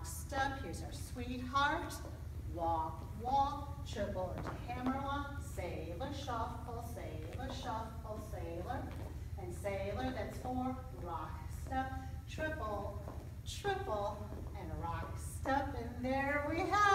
rock step. Here's our sweetheart. Walk, walk, triple into hammerlock. Sailor, shuffle, sailor. And sailor, that's 4. Rock step, triple, triple, and a rock step. And there we have